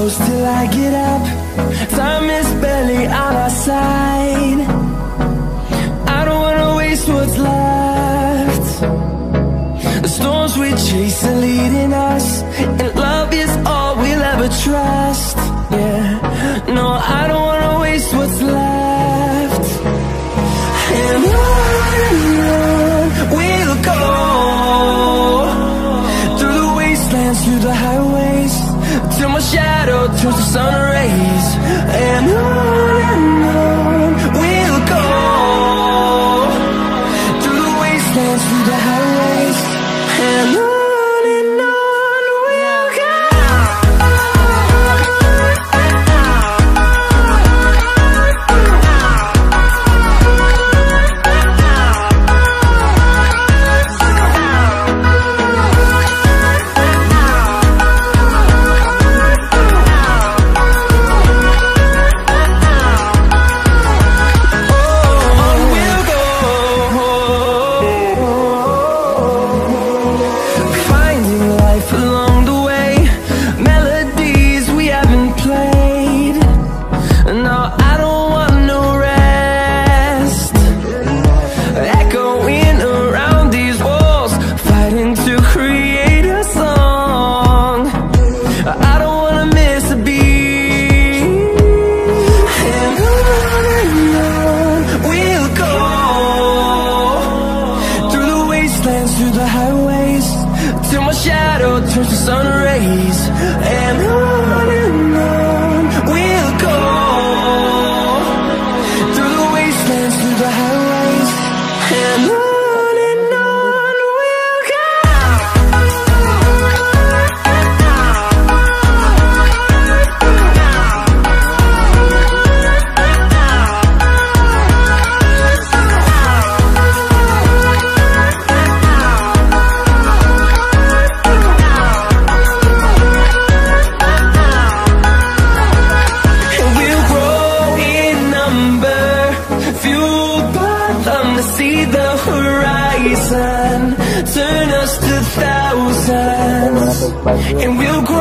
close till I get up. Time is barely on our side. I don't wanna waste what's left. The storms we chase are leading us, and love is all we'll ever trust. Yeah, no, I don't wanna waste what's left. And on we'll go, through the wastelands, through the highways, till my shadow turns to sun rays. And on we'll go, through the wastelands, through the highways, and on we'll go. Through the highways, till my shadow turns to sun rays. And on we'll go, through the wastelands, through the highways, and on we'll go. See the horizon turn us to thousands, and we'll grow